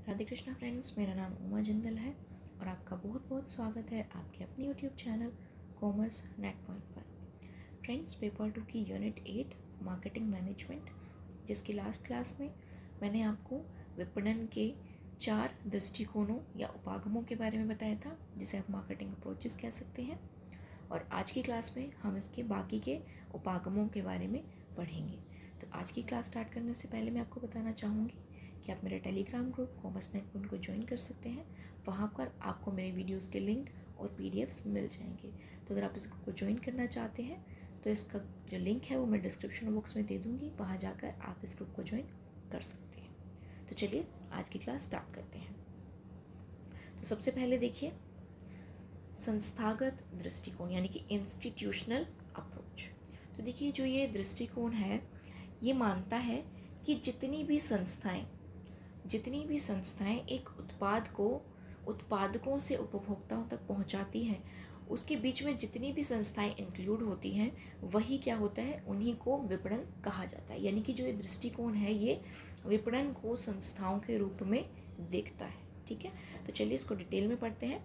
Radhe Krishna friends, मेरा नाम उमा जिंदल है और आपका बहुत बहुत स्वागत है आपके अपने YouTube channel commerce net point पर। फ्रेंड्स, पेपर 2 की यूनिट 8 मार्केटिंग मैनेजमेंट, जिसकी लास्ट क्लास में मैंने आपको विपणन के 4 दृष्टिकोणों या उपागमों के बारे में बताया था, जिसे आप मार्केटिंग अप्रोचेस कह सकते हैं। और आज की क्लास में हम इसके बाकी के उपागमों के बारे में पढ़ेंगे। तो आज की क्लास स्टार्ट करने से पहले मैं आपको बताना चाहूँगी कि आप मेरे Telegram group commerce net point को ज्वाइन कर सकते हैं। वहाँ पर आपको मेरे वीडियोस के लिंक और पीडीएफ्स मिल जाएंगे। तो अगर आप इस ग्रुप को ज्वाइन करना चाहते हैं तो इसका जो लिंक है वो मैं डिस्क्रिप्शन बॉक्स में दे दूँगी, वहाँ जाकर आप इस ग्रुप को ज्वाइन कर सकते हैं। तो चलिए आज की क्लास स्टार्ट करते हैं। तो सबसे पहले देखिए, संस्थागत दृष्टिकोण यानी कि इंस्टीट्यूशनल अप्रोच। तो देखिए, जो ये दृष्टिकोण है ये मानता है कि जितनी भी संस्थाएं एक उत्पाद को उत्पादकों से उपभोक्ताओं तक पहुंचाती हैं, उसके बीच में जितनी भी संस्थाएं इंक्लूड होती हैं वही क्या होता है, उन्हीं को विपणन कहा जाता है। यानी कि जो ये दृष्टिकोण है ये विपणन को संस्थाओं के रूप में देखता है। ठीक है, तो चलिए इसको डिटेल में पढ़ते हैं।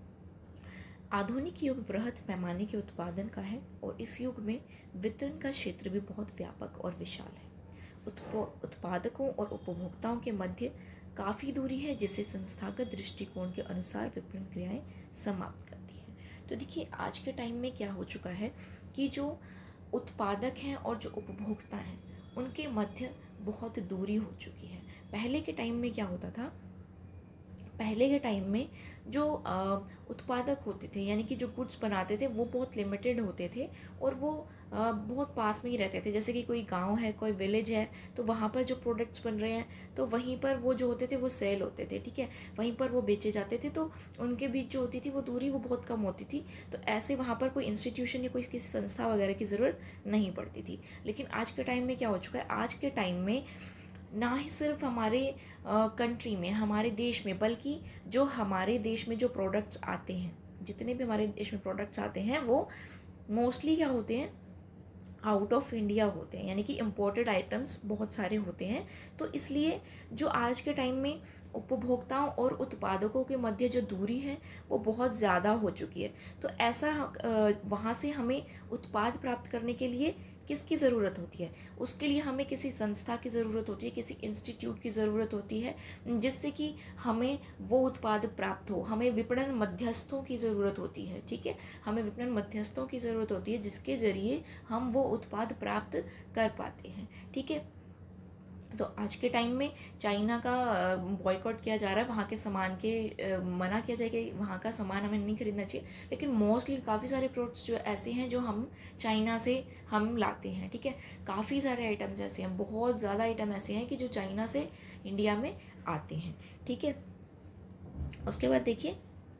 आधुनिक युग वृहद पैमाने के उत्पादन का है और इस युग में वितरण का क्षेत्र भी बहुत व्यापक और विशाल है। उत्पादकों और उपभोक्ताओं के मध्य काफ़ी दूरी है, जिसे संस्थागत दृष्टिकोण के अनुसार विपणन क्रियाएं समाप्त करती हैं। तो देखिए, आज के टाइम में क्या हो चुका है कि जो उत्पादक हैं और जो उपभोक्ता हैं उनके मध्य बहुत दूरी हो चुकी है। पहले के टाइम में क्या होता था, पहले के टाइम में जो उत्पादक होते थे यानी कि जो गुड्स बनाते थे वो बहुत लिमिटेड होते थे और वो बहुत पास में ही रहते थे। जैसे कि कोई गांव है, कोई विलेज है, तो वहाँ पर जो प्रोडक्ट्स बन रहे हैं तो वहीं पर वो जो होते थे वो सेल होते थे। ठीक है, वहीं पर वो बेचे जाते थे, तो उनके बीच जो होती थी वो दूरी वो बहुत कम होती थी। तो ऐसे वहाँ पर कोई इंस्टीट्यूशन या कोई किसी संस्था वगैरह की ज़रूरत नहीं पड़ती थी। लेकिन आज के टाइम में क्या हो चुका है, आज के टाइम में ना ही सिर्फ हमारे कंट्री में, हमारे देश में, बल्कि जो हमारे देश में जो प्रोडक्ट्स आते हैं, जितने भी हमारे देश में प्रोडक्ट्स आते हैं वो मोस्टली क्या होते हैं, आउट ऑफ इंडिया होते हैं, यानी कि इम्पोर्टेड आइटम्स बहुत सारे होते हैं। तो इसलिए जो आज के टाइम में उपभोक्ताओं और उत्पादकों के मध्य जो दूरी है वो बहुत ज़्यादा हो चुकी है। तो ऐसा वहाँ से हमें उत्पाद प्राप्त करने के लिए किसकी ज़रूरत होती है, उसके लिए हमें किसी संस्था की ज़रूरत होती है, किसी इंस्टीट्यूट की ज़रूरत होती है, जिससे कि हमें वो उत्पाद प्राप्त हो। हमें विपणन मध्यस्थों की ज़रूरत होती है। ठीक है, हमें विपणन मध्यस्थों की ज़रूरत होती है जिसके ज़रिए हम वो उत्पाद प्राप्त कर पाते हैं। ठीक है, तो आज के टाइम में चाइना का बॉयकॉट किया जा रहा है, वहाँ के सामान के मना किया जाए कि वहाँ का सामान हमें नहीं खरीदना चाहिए। लेकिन मोस्टली काफ़ी सारे प्रोडक्ट्स जो ऐसे हैं जो हम चाइना से हम लाते हैं। ठीक है, काफ़ी सारे आइटम्स ऐसे हैं, बहुत ज़्यादा आइटम ऐसे हैं कि जो चाइना से इंडिया में आते हैं। ठीक है, उसके बाद देखिए,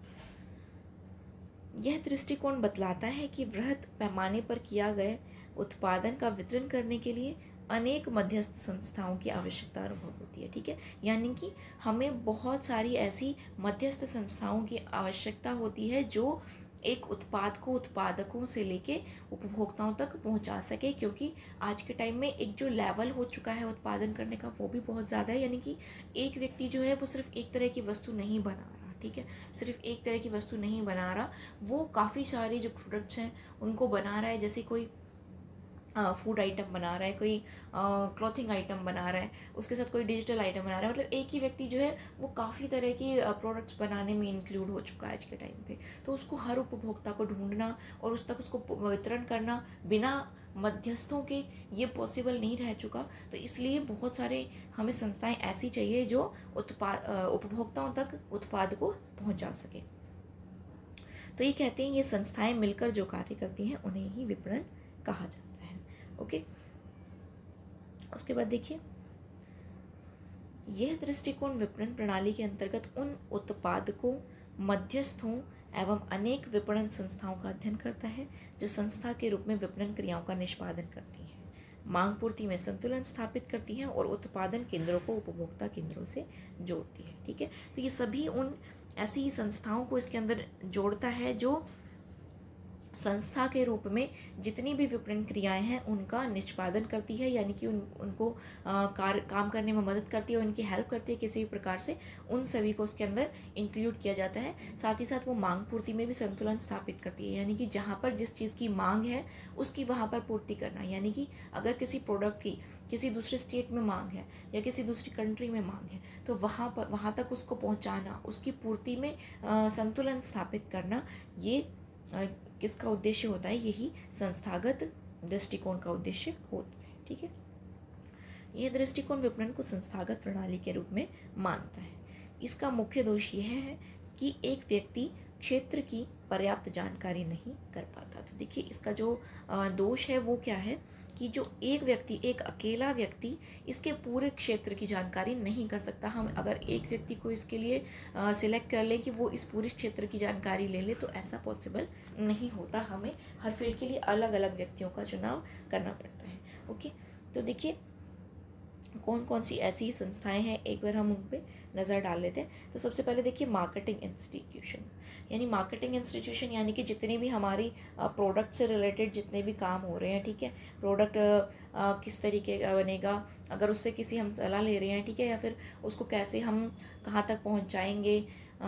यह दृष्टिकोण बतलाता है कि वृहद पैमाने पर किया गया उत्पादन का वितरण करने के लिए अनेक मध्यस्थ संस्थाओं की आवश्यकता अनुभव होती है। ठीक है, यानी कि हमें बहुत सारी ऐसी मध्यस्थ संस्थाओं की आवश्यकता होती है जो एक उत्पाद को उत्पादकों से लेके उपभोक्ताओं तक पहुंचा सके, क्योंकि आज के टाइम में एक जो लेवल हो चुका है उत्पादन करने का वो भी बहुत ज़्यादा है। यानी कि एक व्यक्ति जो है वो सिर्फ एक तरह की वस्तु नहीं बना रहा। ठीक है, सिर्फ एक तरह की वस्तु नहीं बना रहा, वो काफ़ी सारी जो प्रोडक्ट्स हैं उनको बना रहा है। जैसे कोई फूड आइटम बना रहा है, कोई क्लॉथिंग आइटम बना रहा है, उसके साथ कोई डिजिटल आइटम बना रहा है। मतलब एक ही व्यक्ति जो है वो काफ़ी तरह की प्रोडक्ट्स बनाने में इंक्लूड हो चुका है आज के टाइम पे। तो उसको हर उपभोक्ता को ढूंढना और उस तक उसको वितरण करना बिना मध्यस्थों के ये पॉसिबल नहीं रह चुका। तो इसलिए बहुत सारे हमें संस्थाएं ऐसी चाहिए जो उपभोक्ताओं तक उत्पाद को पहुंचा सके। तो ये कहते हैं ये संस्थाएं मिलकर जो कार्य करती हैं उन्हें ही विपणन कहा जाता है। ओके, उसके बाद देखिए, यह दृष्टिकोण विपणन प्रणाली के अंतर्गत उन उत्पादकों, मध्यस्थों एवं अनेक विपणन संस्थाओं का अध्ययन करता है जो संस्था के रूप में विपणन क्रियाओं का निष्पादन करती हैं, मांग पूर्ति में संतुलन स्थापित करती हैं और उत्पादन केंद्रों को उपभोक्ता केंद्रों से जोड़ती है। ठीक है, तो ये सभी उन ऐसी ही संस्थाओं को इसके अंदर जोड़ता है जो संस्था के रूप में जितनी भी विपणन क्रियाएं हैं उनका निष्पादन करती है, यानी कि उनको काम करने में मदद करती है, उनकी हेल्प करती है किसी भी प्रकार से, उन सभी को उसके अंदर इंक्लूड किया जाता है। साथ ही साथ वो मांग पूर्ति में भी संतुलन स्थापित करती है, यानी कि जहाँ पर जिस चीज़ की मांग है उसकी वहाँ पर पूर्ति करना, यानी कि अगर किसी प्रोडक्ट की किसी दूसरे स्टेट में मांग है या किसी दूसरी कंट्री में मांग है तो वहाँ तक उसको पहुँचाना, उसकी पूर्ति में संतुलन स्थापित करना, ये किसका उद्देश्य होता है? यही संस्थागत दृष्टिकोण का उद्देश्य होता है। ठीक है, यह दृष्टिकोण विपणन को संस्थागत प्रणाली के रूप में मानता है। इसका मुख्य दोष यह है कि एक व्यक्ति क्षेत्र की पर्याप्त जानकारी नहीं कर पाता। तो देखिए, इसका जो दोष है वो क्या है कि जो एक अकेला व्यक्ति इसके पूरे क्षेत्र की जानकारी नहीं कर सकता। हम अगर एक व्यक्ति को इसके लिए सिलेक्ट कर लें कि वो इस पूरे क्षेत्र की जानकारी ले ले, तो ऐसा पॉसिबल नहीं होता। हमें हर फील्ड के लिए अलग अलग व्यक्तियों का चुनाव करना पड़ता है। ओके, तो देखिए कौन कौन सी ऐसी संस्थाएं हैं, एक बार हम उन पर नज़र डाल लेते हैं। तो सबसे पहले देखिए मार्केटिंग इंस्टीट्यूशन, यानी मार्केटिंग इंस्टीट्यूशन यानी कि जितनी भी हमारी प्रोडक्ट से रिलेटेड जितने भी काम हो रहे हैं, ठीक है, प्रोडक्ट किस तरीके का बनेगा, अगर उससे किसी हम सलाह ले रहे हैं, ठीक है, या फिर उसको कैसे हम कहाँ तक पहुँचाएंगे,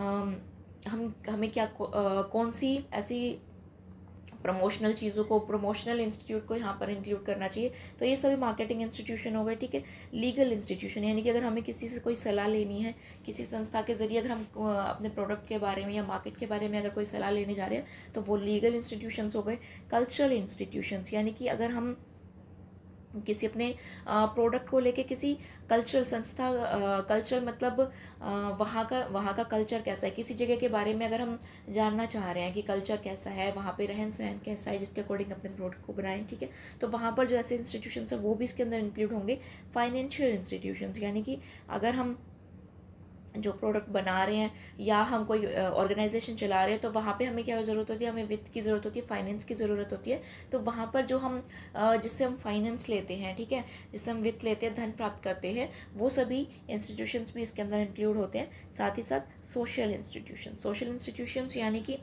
हमें क्या कौन सी ऐसी प्रमोशनल चीज़ों को, प्रमोशनल इंस्टीट्यूट को यहाँ पर इंक्लूड करना चाहिए। तो ये सभी मार्केटिंग इंस्टीट्यूशन हो गए। ठीक है, लीगल इंस्टीट्यूशन, यानी कि अगर हमें किसी से कोई सलाह लेनी है, किसी संस्था के जरिए अगर हम अपने प्रोडक्ट के बारे में या मार्केट के बारे में अगर कोई सलाह लेने जा रहे हैं तो वो लीगल इंस्टीट्यूशंस हो गए। कल्चरल इंस्टीट्यूशंस, यानी कि अगर हम किसी अपने प्रोडक्ट को लेके किसी कल्चरल संस्था, कल्चर मतलब वहाँ का कल्चर कैसा है, किसी जगह के बारे में अगर हम जानना चाह रहे हैं कि कल्चर कैसा है, वहाँ पे रहन सहन कैसा है, जिसके अकॉर्डिंग अपने प्रोडक्ट को बनाएं, ठीक है, तो वहाँ पर जो ऐसे इंस्टीट्यूशंस है वो भी इसके अंदर इंक्लूड होंगे। फाइनेंशियल इंस्टीट्यूशंस, यानी कि अगर हम जो प्रोडक्ट बना रहे हैं या हम कोई ऑर्गेनाइजेशन चला रहे हैं तो वहाँ पे हमें क्या ज़रूरत होती है, हमें वित्त की ज़रूरत होती है, फाइनेंस की ज़रूरत होती है। तो वहाँ पर जो हम जिससे हम फाइनेंस लेते हैं, ठीक है, जिससे हम वित्त लेते हैं, धन प्राप्त करते हैं, वो सभी इंस्टीट्यूशंस भी इसके अंदर इंक्लूड होते हैं। साथ ही साथ सोशल इंस्टीट्यूशंस यानी कि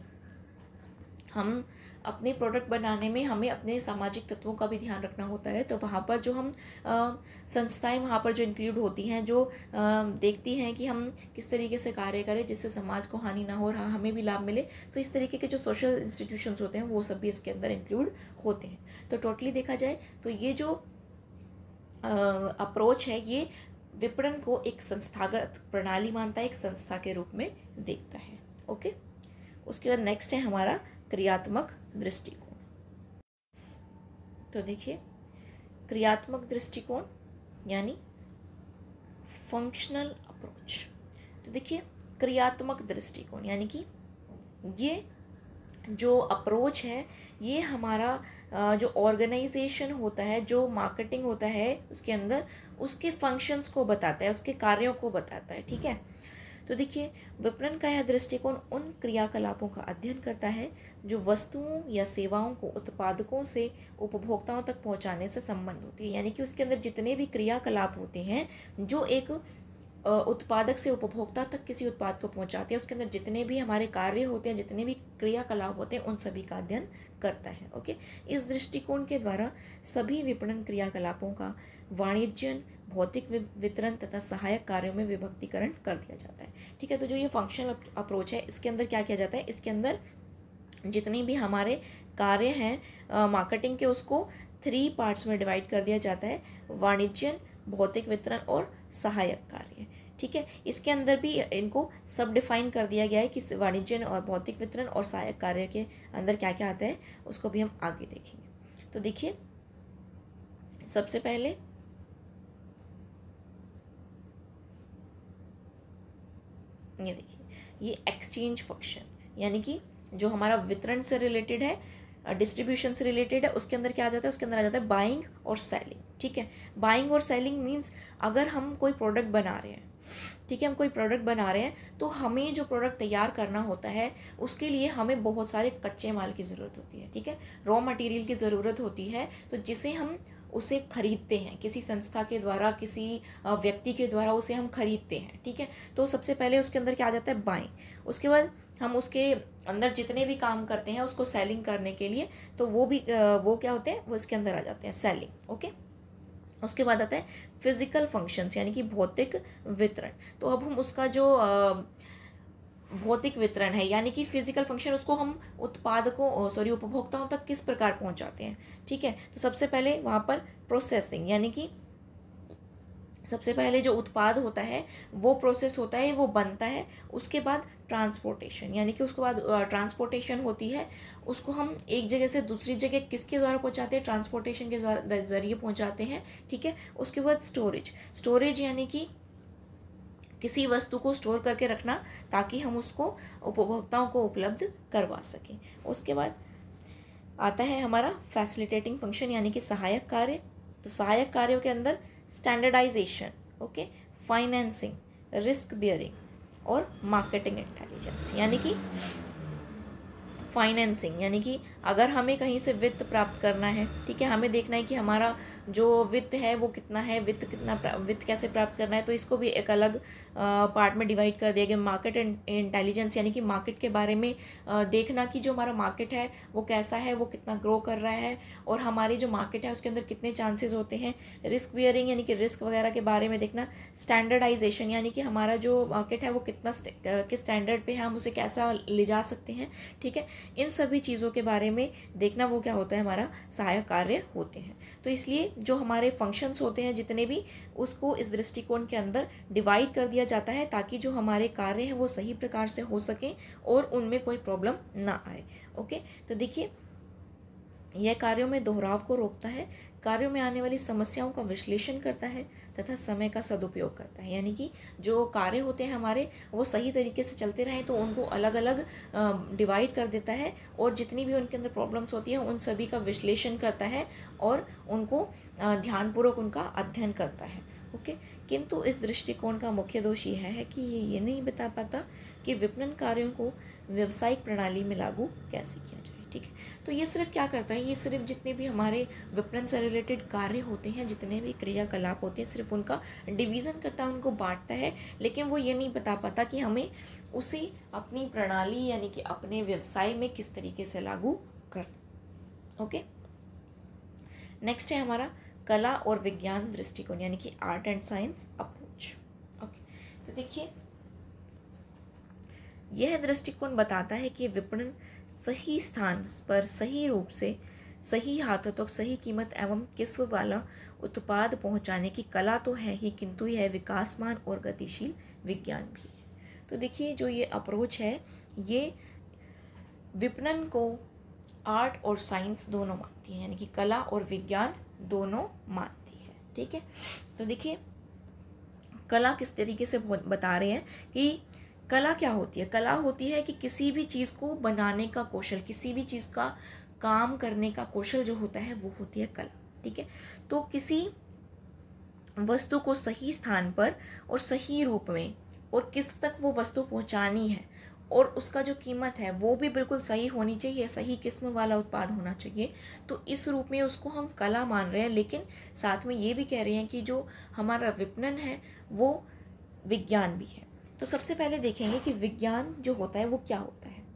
हम अपने प्रोडक्ट बनाने में हमें अपने सामाजिक तत्वों का भी ध्यान रखना होता है। तो वहाँ पर जो हम संस्थाएं वहाँ पर जो इंक्लूड होती हैं, जो देखती हैं कि हम किस तरीके से कार्य करें जिससे समाज को हानि ना हो और हमें भी लाभ मिले, तो इस तरीके के जो सोशल इंस्टीट्यूशंस होते हैं वो सब भी इसके अंदर इंक्लूड होते हैं। तो टोटली देखा जाए तो ये जो अप्रोच है ये विपणन को एक संस्थागत प्रणाली मानता है, एक संस्था के रूप में देखता है। ओके, उसके बाद नेक्स्ट है हमारा क्रियात्मक दृष्टिकोण। तो देखिए क्रियात्मक दृष्टिकोण यानी फंक्शनल अप्रोच। तो देखिए क्रियात्मक दृष्टिकोण यानी कि ये जो अप्रोच है ये हमारा जो ऑर्गेनाइजेशन होता है, जो मार्केटिंग होता है उसके अंदर उसके फंक्शंस को बताता है, उसके कार्यों को बताता है। ठीक है, तो देखिए विपणन का यह दृष्टिकोण उन क्रियाकलापों का अध्ययन करता है जो वस्तुओं या सेवाओं को उत्पादकों से उपभोक्ताओं तक पहुंचाने से संबंध होती है। यानी कि उसके अंदर जितने भी क्रियाकलाप होते हैं जो एक उत्पादक से उपभोक्ता तक किसी उत्पाद को पहुंचाते हैं, उसके अंदर जितने भी हमारे कार्य होते हैं, जितने भी क्रियाकलाप होते हैं, उन सभी का अध्ययन करता है। ओके, इस दृष्टिकोण के द्वारा सभी विपणन क्रियाकलापों का वाणिज्यन, भौतिक वितरण तथा सहायक कार्यों में विभक्तिकरण कर दिया जाता है। ठीक है, तो जो ये फंक्शनल अप्रोच है इसके अंदर क्या किया जाता है, इसके अंदर जितनी भी हमारे कार्य हैं मार्केटिंग के उसको 3 पार्ट्स में डिवाइड कर दिया जाता है, वाणिज्यन, भौतिक वितरण और सहायक कार्य। ठीक है, इसके अंदर भी इनको सब डिफाइन कर दिया गया है कि वाणिज्यन और भौतिक वितरण और सहायक कार्य के अंदर क्या क्या आता है, उसको भी हम आगे देखेंगे। तो देखिए सबसे पहले ये देखिए ये एक्सचेंज फंक्शन, यानी कि जो हमारा वितरण से रिलेटेड है, डिस्ट्रीब्यूशन से रिलेटेड है, उसके अंदर क्या आ जाता है, उसके अंदर आ जाता है बाइंग और सेलिंग। ठीक है, बाइंग और सेलिंग मीन्स अगर हम कोई प्रोडक्ट बना रहे हैं, ठीक है, हम कोई प्रोडक्ट बना रहे हैं तो हमें जो प्रोडक्ट तैयार करना होता है उसके लिए हमें बहुत सारे कच्चे माल की ज़रूरत होती है। ठीक है, रॉ मटेरियल की ज़रूरत होती है, तो जिसे हम उसे खरीदते हैं, किसी संस्था के द्वारा, किसी व्यक्ति के द्वारा उसे हम खरीदते हैं, ठीक है। तो सबसे पहले उसके अंदर क्या आ जाता है, बाइंग। उसके बाद हम उसके अंदर जितने भी काम करते हैं उसको सेलिंग करने के लिए, तो वो भी वो क्या होते हैं, वो इसके अंदर आ जाते हैं, सेलिंग। ओके, उसके बाद आता है फिजिकल फंक्शंस यानी कि भौतिक वितरण। तो अब हम उसका जो भौतिक वितरण है यानी कि फिजिकल फंक्शन, उसको हम उपभोक्ताओं तक किस प्रकार पहुंचाते हैं, ठीक है। तो सबसे पहले वहां पर प्रोसेसिंग यानी कि सबसे पहले जो उत्पाद होता है वो प्रोसेस होता है, वो बनता है। उसके बाद ट्रांसपोर्टेशन यानी कि उसके बाद ट्रांसपोर्टेशन होती है, उसको हम एक जगह से दूसरी जगह किसके द्वारा पहुंचाते हैं, ट्रांसपोर्टेशन के जरिए पहुंचाते हैं, ठीक है। उसके बाद स्टोरेज यानी कि किसी वस्तु को स्टोर करके रखना ताकि हम उसको उपभोक्ताओं को उपलब्ध करवा सकें। उसके बाद आता है हमारा फैसिलिटेटिंग फंक्शन यानी कि सहायक कार्य। तो सहायक कार्यों के अंदर standardization, okay, financing, risk bearing और मार्केटिंग इंटेलिजेंस। यानी कि फाइनेंसिंग यानी कि अगर हमें कहीं से वित्त प्राप्त करना है, ठीक है, हमें देखना है कि हमारा जो वित्त है वो कितना है, वित्त कैसे प्राप्त करना है, तो इसको भी एक अलग पार्ट में डिवाइड कर दिया गया। मार्केट इंटेलिजेंस यानी कि मार्केट के बारे में देखना कि जो हमारा मार्केट है वो कैसा है, वो कितना ग्रो कर रहा है और हमारी जो मार्केट है उसके अंदर कितने चांसेस होते हैं। रिस्क बियरिंग यानी कि रिस्क वगैरह के बारे में देखना। स्टैंडर्डाइजेशन यानी कि हमारा जो मार्केट है वो कितना किस स्टैंडर्ड पे है, हम उसे कैसा ले जा सकते हैं, ठीक है। इन सभी चीज़ों के बारे में देखना वो क्या होता है, हमारा सहायक कार्य होते हैं। तो इसलिए जो हमारे फंक्शंस होते हैं जितने भी, उसको इस दृष्टिकोण के अंदर डिवाइड कर दिया जाता है ताकि जो हमारे कार्य हैं वो सही प्रकार से हो सकें और उनमें कोई प्रॉब्लम ना आए। ओके, तो देखिए यह कार्यों में दोहराव को रोकता है, कार्यों में आने वाली समस्याओं का विश्लेषण करता है तथा समय का सदुपयोग करता है। यानी कि जो कार्य होते हैं हमारे वो सही तरीके से चलते रहें तो उनको अलग अलग डिवाइड कर देता है और जितनी भी उनके अंदर प्रॉब्लम्स होती हैं उन सभी का विश्लेषण करता है और उनको ध्यानपूर्वक उनका अध्ययन करता है। ओके, किंतु इस दृष्टिकोण का मुख्य दोष यह है कि ये नहीं बता पाता कि विपणन कार्यों को व्यावसायिक प्रणाली में लागू कैसे किया जाए, ठीक है। तो ये सिर्फ क्या करता है, ये सिर्फ जितने भी हमारे विपणन से रिलेटेड कार्य होते हैं, जितने भी क्रियाकलाप होते हैं, सिर्फ उनका डिवीज़न करता है, उनको बांटता है, लेकिन वो ये नहीं बता पाता कि हमें उसे अपनी प्रणाली यानी कि अपने व्यवसाय में किस तरीके से लागू कर। ओके, नेक्स्ट है हमारा कला और विज्ञान दृष्टिकोण यानी कि art and science approach. Okay, तो देखिए यह दृष्टिकोण बताता है कि विपणन सही स्थान पर सही रूप से सही हाथों तक सही कीमत एवं किस्म वाला उत्पाद पहुंचाने की कला तो है ही, किंतु यह विकासमान और गतिशील विज्ञान भी है। तो देखिए जो ये अप्रोच है ये विपणन को आर्ट और साइंस दोनों मानती है, यानी कि कला और विज्ञान दोनों मानती है, ठीक है। तो देखिए कला किस तरीके से बता रहे हैं कि कला क्या होती है, कला होती है कि किसी भी चीज़ को बनाने का कौशल, किसी भी चीज़ का काम करने का कौशल जो होता है वो होती है कला, ठीक है। तो किसी वस्तु को सही स्थान पर और सही रूप में और किस तक वो वस्तु पहुंचानी है और उसका जो कीमत है वो भी बिल्कुल सही होनी चाहिए, सही किस्म वाला उत्पाद होना चाहिए, तो इस रूप में उसको हम कला मान रहे हैं। लेकिन साथ में ये भी कह रहे हैं कि जो हमारा विपणन है वो विज्ञान भी है। तो सबसे पहले देखेंगे कि विज्ञान जो होता है वो क्या होता है।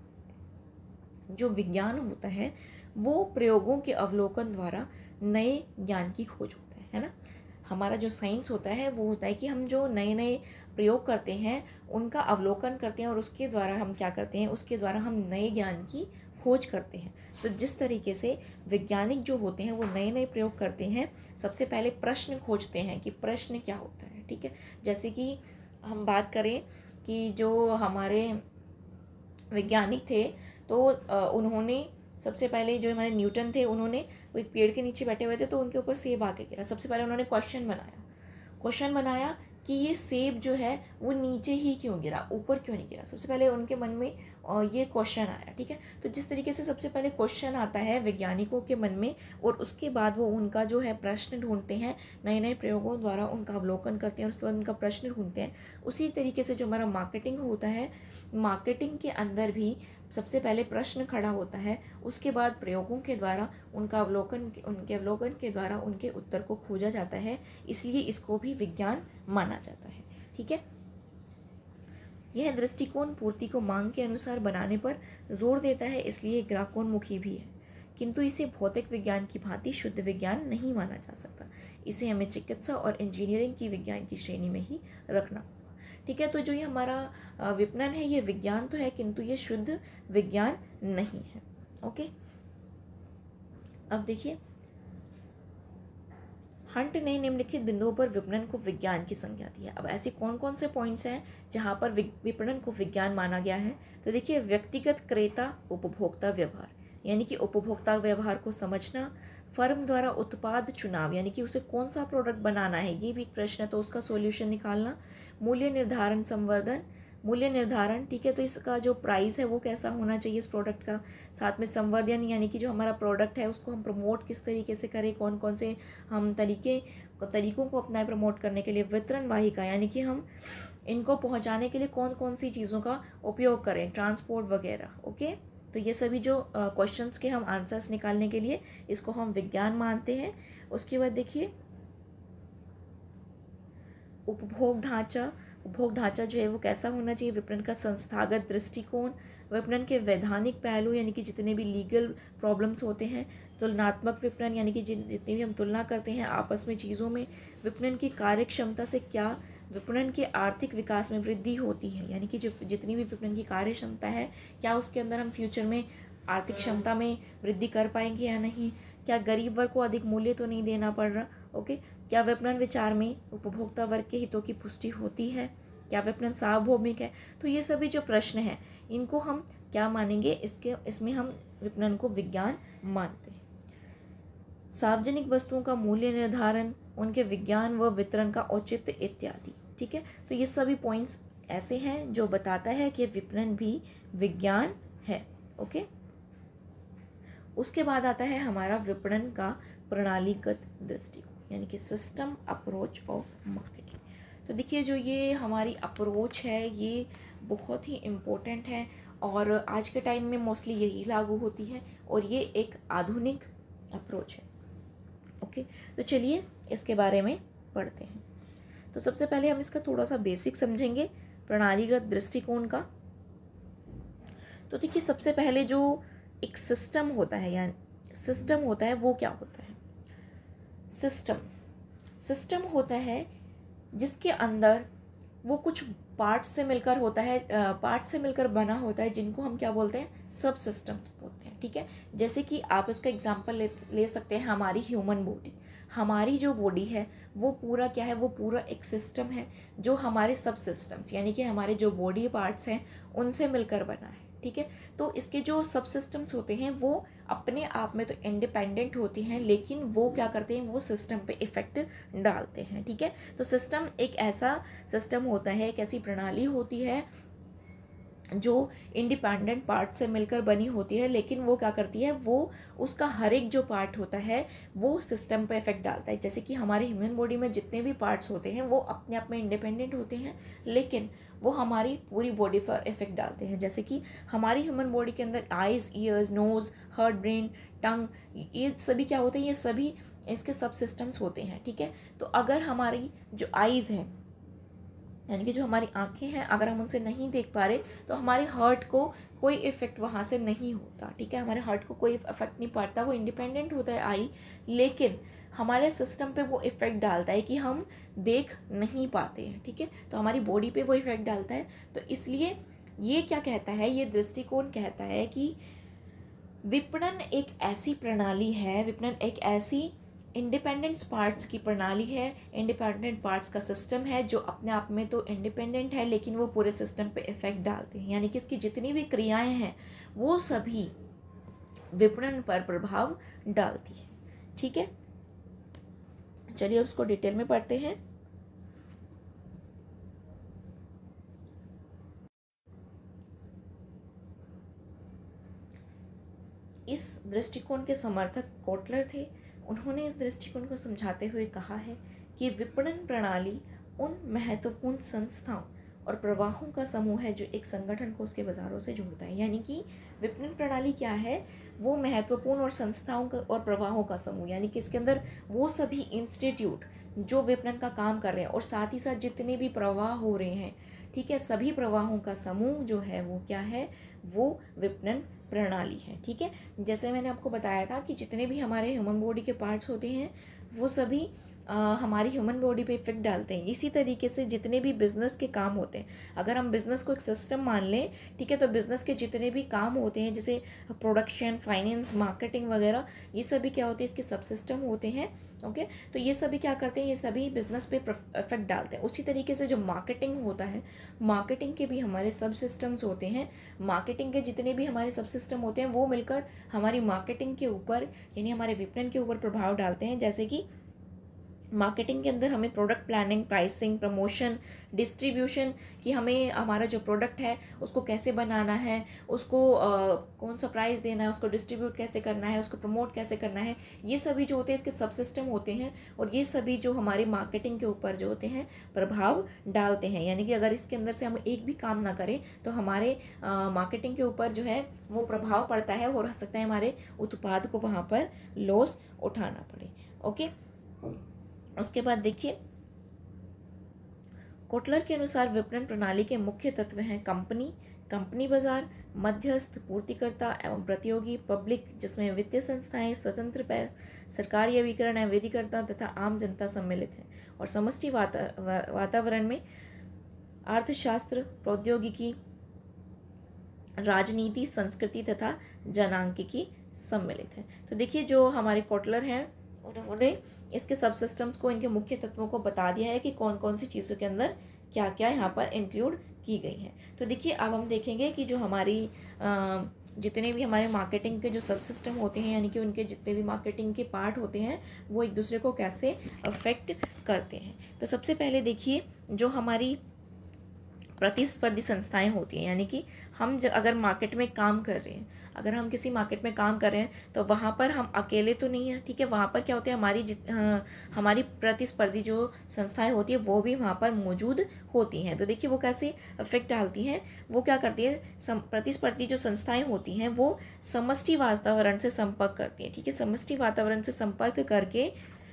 जो विज्ञान होता है वो प्रयोगों के अवलोकन द्वारा नए ज्ञान की खोज होता है ना। हमारा जो साइंस होता है वो होता है कि हम जो नए नए प्रयोग करते हैं उनका अवलोकन करते हैं और उसके द्वारा हम क्या करते हैं, उसके द्वारा हम नए ज्ञान की खोज करते हैं। तो जिस तरीके से वैज्ञानिक जो होते हैं वो नए नए प्रयोग करते हैं, सबसे पहले प्रश्न खोजते हैं कि प्रश्न क्या होता है, ठीक है। जैसे कि हम बात करें कि जो हमारे वैज्ञानिक थे तो उन्होंने सबसे पहले जो हमारे न्यूटन थे उन्होंने वो एक पेड़ के नीचे बैठे हुए थे तो उनके ऊपर सेब आके गिरा। सबसे पहले उन्होंने क्वेश्चन बनाया कि ये सेब जो है वो नीचे ही क्यों गिरा, ऊपर क्यों नहीं गिरा। सबसे पहले उनके मन में ये क्वेश्चन आया, ठीक है। तो जिस तरीके से सबसे पहले क्वेश्चन आता है वैज्ञानिकों के मन में और उसके बाद वो उनका जो है प्रश्न ढूंढते हैं, नए नए प्रयोगों द्वारा उनका अवलोकन करते हैं, उसके बाद उनका प्रश्न ढूंढते हैं। उसी तरीके से जो हमारा मार्केटिंग होता है, मार्केटिंग के अंदर भी सबसे पहले प्रश्न खड़ा होता है, उसके बाद प्रयोगों के द्वारा उनके अवलोकन के द्वारा उनके उत्तर को खोजा जाता है, इसलिए इसको भी विज्ञान माना जाता है। ठीक है, यह दृष्टिकोण पूर्ति को मांग के अनुसार बनाने पर जोर देता है, इसलिए ग्राहकोन्मुखी भी है, किंतु इसे भौतिक विज्ञान की भांति शुद्ध विज्ञान नहीं माना जा सकता। इसे हमें चिकित्सा और इंजीनियरिंग की विज्ञान की श्रेणी में ही रखना होगा। ठीक है, तो जो ये हमारा विपणन है ये विज्ञान तो है, किंतु ये शुद्ध विज्ञान नहीं है। ओके, अब देखिए, हंट ने निम्नलिखित बिंदुओं पर विपणन को विज्ञान की संज्ञा दी है। अब ऐसे कौन कौन से पॉइंट्स हैं जहां पर विपणन को विज्ञान माना गया है? तो देखिए, व्यक्तिगत क्रेता उपभोक्ता व्यवहार, यानी कि उपभोक्ता व्यवहार को समझना, फर्म द्वारा उत्पाद चुनाव, यानी कि उसे कौन सा प्रोडक्ट बनाना है ये भी एक प्रश्न है तो उसका सॉल्यूशन निकालना, मूल्य निर्धारण संवर्धन, मूल्य निर्धारण, ठीक है, तो इसका जो प्राइस है वो कैसा होना चाहिए इस प्रोडक्ट का, साथ में संवर्धन, यानी कि जो हमारा प्रोडक्ट है उसको हम प्रमोट किस तरीके से करें, कौन कौन से हम तरीकों को अपनाएं प्रमोट करने के लिए, वितरण वाहिका, यानी कि हम इनको पहुंचाने के लिए कौन कौन सी चीज़ों का उपयोग करें, ट्रांसपोर्ट वगैरह। ओके, तो ये सभी जो क्वेश्चंस के हम आंसर्स निकालने के लिए इसको हम विज्ञान मानते हैं। उसके बाद देखिए, उपभोग ढांचा जो है वो कैसा होना चाहिए, विपणन का संस्थागत दृष्टिकोण, विपणन के वैधानिक पहलू, यानी कि जितने भी लीगल प्रॉब्लम्स होते हैं, तुलनात्मक विपणन, यानी कि जितनी भी हम तुलना करते हैं आपस में चीज़ों में, विपणन की कार्यक्षमता से क्या विपणन के आर्थिक विकास में वृद्धि होती है, यानी कि जो जितनी भी विपणन की कार्य क्षमता है क्या उसके अंदर हम फ्यूचर में आर्थिक क्षमता में वृद्धि कर पाएंगे या नहीं, क्या गरीब वर्ग को अधिक मूल्य तो नहीं देना पड़ रहा। ओके, क्या विपणन विचार में उपभोक्ता वर्ग के हितों की पुष्टि होती है, क्या विपणन सार्वभौमिक है। तो ये सभी जो प्रश्न हैं इनको हम क्या मानेंगे, इसमें हम विपणन को विज्ञान मानते हैं। सार्वजनिक वस्तुओं का मूल्य निर्धारण, उनके विज्ञान व वितरण का औचित्य इत्यादि। ठीक है, तो ये सभी पॉइंट्स ऐसे हैं जो बताता है कि विपणन भी विज्ञान है। ओके, उसके बाद आता है हमारा विपणन का प्रणालीगत दृष्टिकोण, यानी कि सिस्टम अप्रोच ऑफ मार्केटिंग। तो देखिए, जो ये हमारी अप्रोच है ये बहुत ही इम्पोर्टेंट है और आज के टाइम में मोस्टली यही लागू होती है और ये एक आधुनिक अप्रोच है। ओके, तो चलिए इसके बारे में पढ़ते हैं। तो सबसे पहले हम इसका थोड़ा सा बेसिक समझेंगे प्रणालीगत दृष्टिकोण का। तो देखिए, सबसे पहले जो एक सिस्टम होता है या सिस्टम होता है वो क्या होता है? सिस्टम होता है जिसके अंदर वो कुछ पार्ट्स से मिलकर होता है, पार्ट्स से मिलकर बना होता है, जिनको हम क्या बोलते हैं, सब सिस्टम्स बोलते हैं। ठीक है, जैसे कि आप इसका एग्जांपल ले सकते हैं हमारी ह्यूमन बॉडी। हमारी जो बॉडी है वो पूरा क्या है, वो पूरा एक सिस्टम है जो हमारे सब सिस्टम्स यानी कि हमारे जो बॉडी पार्ट्स हैं उनसे मिलकर बना है। ठीक है, तो इसके जो सब सिस्टम्स होते हैं वो अपने आप में तो इंडिपेंडेंट होती हैं, लेकिन वो क्या करते हैं, वो सिस्टम पे इफेक्ट डालते हैं। ठीक है, तो सिस्टम एक ऐसा सिस्टम होता है, एक ऐसी प्रणाली होती है जो इंडिपेंडेंट पार्ट से मिलकर बनी होती है, लेकिन वो क्या करती है, वो उसका हर एक जो पार्ट होता है वो सिस्टम पे इफेक्ट डालता है। जैसे कि हमारे ह्यूमन बॉडी में जितने भी पार्ट्स होते हैं वो अपने आप में इंडिपेंडेंट होते हैं, लेकिन वो हमारी पूरी बॉडी पर इफेक्ट डालते हैं। जैसे कि हमारी ह्यूमन बॉडी के अंदर eyes, ears, nose, heart, brain, tongue, ये सभी क्या होते हैं, ये सभी इसके सब सिस्टम्स होते हैं। ठीक है, तो अगर हमारी जो आइज़ हैं यानी कि जो हमारी आंखें हैं, अगर हम उनसे नहीं देख पा रहे तो हमारे हार्ट को कोई इफेक्ट वहाँ से नहीं होता। ठीक है, हमारे हार्ट को कोई इफेक्ट नहीं पड़ता, वो इंडिपेंडेंट होता है आई, लेकिन हमारे सिस्टम पे वो इफेक्ट डालता है कि हम देख नहीं पाते हैं। ठीक है, तो हमारी बॉडी पे वो इफेक्ट डालता है। तो इसलिए ये क्या कहता है, ये दृष्टिकोण कहता है कि विपणन एक ऐसी प्रणाली है, विपणन एक ऐसी इंडिपेंडेंट पार्ट्स की प्रणाली है, इंडिपेंडेंट पार्ट्स का सिस्टम है जो अपने आप में तो इंडिपेंडेंट है, लेकिन वो पूरे सिस्टम पे इफेक्ट डालते हैं। यानी कि इसकी जितनी भी क्रियाएं हैं वो सभी विपणन पर प्रभाव डालती है। ठीक है, चलिए उसको डिटेल में पढ़ते हैं। इस दृष्टिकोण के समर्थक कोटलर थे। उन्होंने इस दृष्टिकोण को समझाते हुए कहा है कि विपणन प्रणाली उन महत्वपूर्ण संस्थाओं और प्रवाहों का समूह है जो एक संगठन को उसके बाजारों से जोड़ता है। यानी कि विपणन प्रणाली क्या है, वो महत्वपूर्ण और संस्थाओं का और प्रवाहों का समूह, यानी कि इसके अंदर वो सभी इंस्टीट्यूट जो विपणन का काम कर रहे हैं और साथ ही साथ जितने भी प्रवाह हो रहे हैं, ठीक है, सभी प्रवाहों का समूह जो है वो क्या है, वो विपणन प्रणाली है। ठीक है, जैसे मैंने आपको बताया था कि जितने भी हमारे ह्यूमन बॉडी के पार्ट्स होते हैं वो सभी हमारी ह्यूमन बॉडी पे इफेक्ट डालते हैं। इसी तरीके से जितने भी बिजनेस के काम होते हैं, अगर हम बिजनेस को एक सिस्टम मान लें, ठीक है, तो बिजनेस के जितने भी काम होते हैं जैसे प्रोडक्शन, फाइनेंस, मार्केटिंग वगैरह, ये सभी क्या होते हैं, इसके सब सिस्टम होते हैं। ओके, तो ये सभी क्या करते हैं, ये सभी बिजनेस पे इफेक्ट डालते हैं। उसी तरीके से जो मार्केटिंग होता है, मार्केटिंग के भी हमारे सब सिस्टम्स होते हैं। मार्केटिंग के जितने भी हमारे सब सिस्टम होते हैं वो मिलकर हमारी मार्केटिंग के ऊपर यानी हमारे विपणन के ऊपर प्रभाव डालते हैं। जैसे कि मार्केटिंग के अंदर हमें product planning, pricing, promotion, distribution, कि हमें हमारा जो प्रोडक्ट है उसको कैसे बनाना है, उसको कौन सा प्राइस देना है, उसको डिस्ट्रीब्यूट कैसे करना है, उसको प्रमोट कैसे करना है, ये सभी जो होते हैं इसके सब सिस्टम होते हैं। और ये सभी जो हमारी मार्केटिंग के ऊपर जो होते हैं प्रभाव डालते हैं। यानी कि अगर इसके अंदर से हम एक भी काम ना करें तो हमारे मार्केटिंग के ऊपर जो है वो प्रभाव पड़ता है और हो सकता है हमारे उत्पाद को वहाँ पर लॉस उठाना पड़े। ओके, उसके बाद देखिए, कोटलर के अनुसार विपणन प्रणाली के मुख्य तत्व हैं कंपनी बाजार, मध्यस्थ, पूर्तिकर्ता एवं प्रतियोगी, पब्लिक जिसमें वित्तीय संस्थाएं, स्वतंत्र सरकारी अभिकरण एवं विधिकर्ता तथा आम जनता सम्मिलित है, और समष्टि वातावरण में अर्थशास्त्र, प्रौद्योगिकी, राजनीति, संस्कृति तथा जनांकिकी सम्मिलित है। तो देखिए, जो हमारे कोटलर हैं उन्होंने इसके सब सिस्टम्स को, इनके मुख्य तत्वों को बता दिया है कि कौन कौन सी चीज़ों के अंदर क्या क्या यहाँ पर इंक्लूड की गई है। तो देखिए, अब हम देखेंगे कि जो हमारी जितने भी हमारे मार्केटिंग के जो सब सिस्टम होते हैं, यानी कि उनके जितने भी मार्केटिंग के पार्ट होते हैं वो एक दूसरे को कैसे अफेक्ट करते हैं। तो सबसे पहले देखिए, जो हमारी प्रतिस्पर्धी संस्थाएं होती हैं, यानी कि हम अगर मार्केट में काम कर रहे हैं, अगर हम किसी मार्केट में काम कर रहे हैं तो वहाँ पर हम अकेले तो नहीं हैं। ठीक है, वहाँ पर क्या होते हैं, हमारी प्रतिस्पर्धी जो संस्थाएं होती है वो भी वहाँ पर मौजूद होती हैं। तो देखिए, वो कैसे इफेक्ट डालती हैं, वो क्या करती है, प्रतिस्पर्धी जो संस्थाएं होती हैं वो समष्टि वातावरण से संपर्क करती हैं। ठीक है, समष्टि वातावरण से संपर्क करके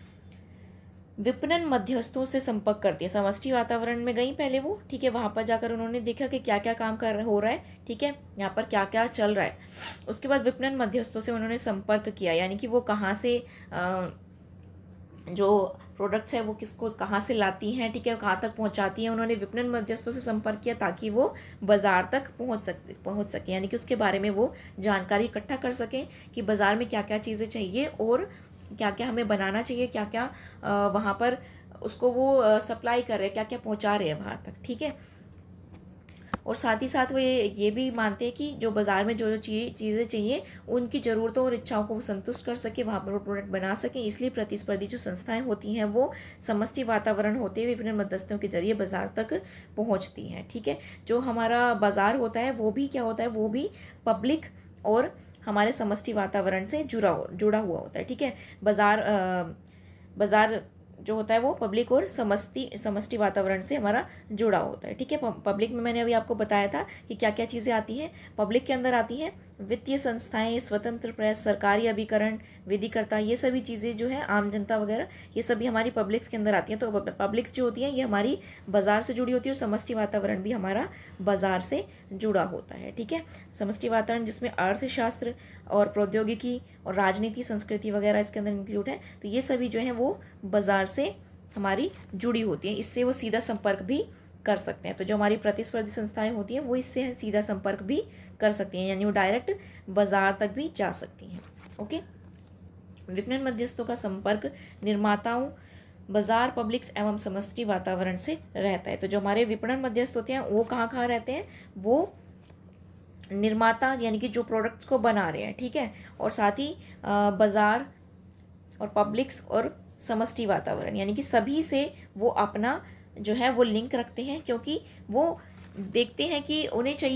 विपणन मध्यस्थों से संपर्क करती है। समष्टि वातावरण में गई पहले वो, ठीक है, वहाँ पर जाकर उन्होंने देखा कि क्या क्या काम हो रहा है, ठीक है, यहाँ पर क्या क्या चल रहा है। उसके बाद विपणन मध्यस्थों से उन्होंने संपर्क किया, यानी कि वो कहाँ से जो प्रोडक्ट्स है वो किसको कहाँ से लाती हैं, ठीक है, कहाँ तक पहुँचाती हैं। उन्होंने विपणन मध्यस्थों से संपर्क किया ताकि वो बाज़ार तक पहुँच सके, यानी कि उसके बारे में वो जानकारी इकट्ठा कर सकें कि बाज़ार में क्या क्या चीज़ें चाहिए और क्या क्या हमें बनाना चाहिए, क्या क्या वहाँ पर उसको वो सप्लाई कर रहे हैं, क्या क्या पहुँचा रहे हैं वहाँ तक। ठीक है, और साथ ही साथ वो ये भी मानते हैं कि जो बाज़ार में जो जो चीज़ें चाहिए उनकी ज़रूरतों और इच्छाओं को वो संतुष्ट कर सके, वहाँ पर वो प्रोडक्ट बना सकें। इसलिए प्रतिस्पर्धी जो संस्थाएं होती हैं वो समष्टि वातावरण होते हुए विपणन मध्यस्थों के जरिए बाज़ार तक पहुँचती हैं। ठीक है, जो हमारा बाज़ार होता है वो भी क्या होता है, वो भी पब्लिक और हमारे समष्टि वातावरण से जुड़ा हुआ होता है। ठीक है, बाज़ार जो होता है वो पब्लिक और समष्टि वातावरण से हमारा जुड़ा होता है। ठीक है, पब्लिक में मैंने अभी आपको बताया था कि क्या क्या चीज़ें आती हैं। पब्लिक के अंदर आती हैं वित्तीय संस्थाएं, स्वतंत्र प्रेस, सरकारी अभिकरण, विधिकर्ता, ये सभी चीज़ें जो है, आम जनता वगैरह, ये सभी हमारी पब्लिक्स के अंदर आती हैं। तो पब्लिक्स जो होती हैं ये हमारी बाज़ार से जुड़ी होती है और समष्टि वातावरण भी हमारा बाज़ार से जुड़ा होता है। ठीक है, समष्टि वातावरण जिसमें अर्थशास्त्र और प्रौद्योगिकी और राजनीति, संस्कृति वगैरह इसके अंदर इंक्लूड है। तो ये सभी जो है वो बाज़ार से हमारी जुड़ी होती हैं, इससे वो सीधा संपर्क भी कर सकते हैं। तो जो हमारी प्रतिस्पर्धी संस्थाएं होती हैं वो इससे सीधा संपर्क भी कर सकती हैं, यानी वो डायरेक्ट बाजार तक भी जा सकती हैं। ओके, विपणन मध्यस्थों का संपर्क निर्माताओं, बाजार, पब्लिक्स एवं समष्टि वातावरण से रहता है। तो जो हमारे विपणन मध्यस्थ होते हैं वो कहाँ कहाँ रहते हैं, वो निर्माता यानी कि जो प्रोडक्ट्स को बना रहे हैं, ठीक है, और साथ ही बाजार और पब्लिक्स और समष्टि वातावरण, यानी कि सभी से वो अपना जो है वो लिंक रखते हैं, क्योंकि वो देखते हैं कि उन्हें चाहिए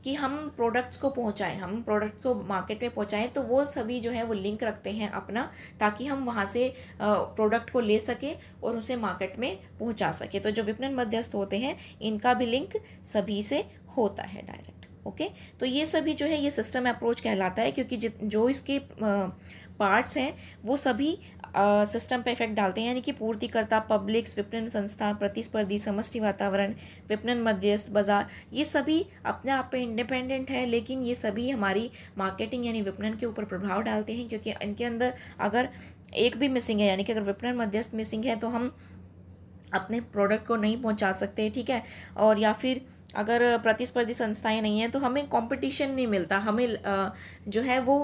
कि हम प्रोडक्ट्स को पहुंचाएं, हम प्रोडक्ट को मार्केट में पहुंचाएं, तो वो सभी जो है वो लिंक रखते हैं अपना, ताकि हम वहां से प्रोडक्ट को ले सके और उसे मार्केट में पहुंचा सके। तो जो विपणन मध्यस्थ होते हैं इनका भी लिंक सभी से होता है डायरेक्ट। ओके, तो ये सभी जो है ये सिस्टम अप्रोच कहलाता है, क्योंकि जो इसके पार्ट्स हैं वो सभी सिस्टम पे इफेक्ट डालते हैं, यानी कि पूर्तिकर्ता, पब्लिक्स, विपणन संस्था, प्रतिस्पर्धी, समष्टि वातावरण, विपणन मध्यस्थ, बाजार, ये सभी अपने आप पे इंडिपेंडेंट है, लेकिन ये सभी हमारी मार्केटिंग यानी विपणन के ऊपर प्रभाव डालते हैं, क्योंकि इनके अंदर अगर एक भी मिसिंग है, यानी कि अगर विपणन मध्यस्थ मिसिंग है तो हम अपने प्रोडक्ट को नहीं पहुंचा सकते, ठीक है। और या फिर अगर प्रतिस्पर्धी संस्थाएं नहीं हैं तो हमें कंपटीशन नहीं मिलता, हमें जो है वो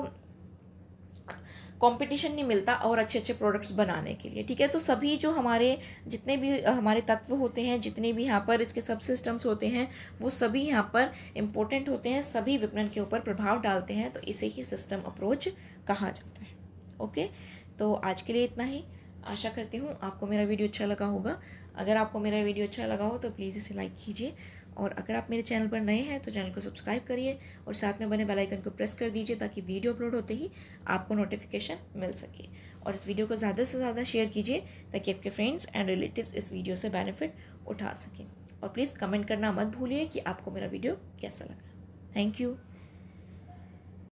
कंपटीशन नहीं मिलता और अच्छे अच्छे प्रोडक्ट्स बनाने के लिए, ठीक है। तो सभी जो हमारे जितने भी हमारे तत्व होते हैं, जितने भी यहाँ पर इसके सब सिस्टम्स होते हैं, वो सभी यहाँ पर इम्पोर्टेंट होते हैं, सभी विपणन के ऊपर प्रभाव डालते हैं, तो इसे ही सिस्टम अप्रोच कहा जाता है। ओके, तो आज के लिए इतना ही। आशा करती हूँ आपको मेरा वीडियो अच्छा लगा होगा। अगर आपको मेरा वीडियो अच्छा लगा हो तो प्लीज़ इसे लाइक कीजिए, और अगर आप मेरे चैनल पर नए हैं तो चैनल को सब्सक्राइब करिए और साथ में बने बेल आइकन को प्रेस कर दीजिए, ताकि वीडियो अपलोड होते ही आपको नोटिफिकेशन मिल सके। और इस वीडियो को ज़्यादा से ज़्यादा शेयर कीजिए, ताकि आपके फ्रेंड्स एंड रिलेटिव्स इस वीडियो से बेनिफिट उठा सकें। और प्लीज़ कमेंट करना मत भूलिए कि आपको मेरा वीडियो कैसा लगा। Thank you.